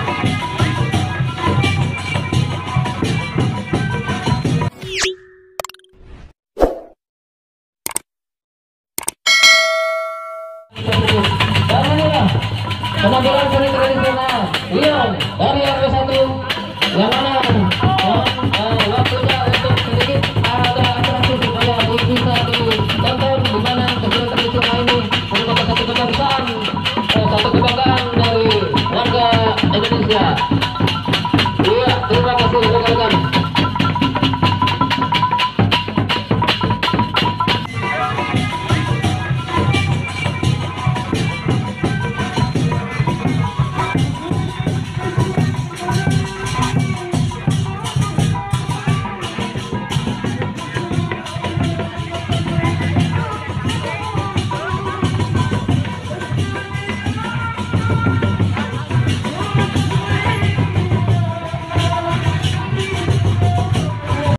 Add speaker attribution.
Speaker 1: Penampilan seni tradisional Leon dari RW1 yang mana waktunya untuk sedikit ada atraksi supaya bisa ditonton di mana seni tradisional ini merupakan satu kebanggaan dari warga Indonesia.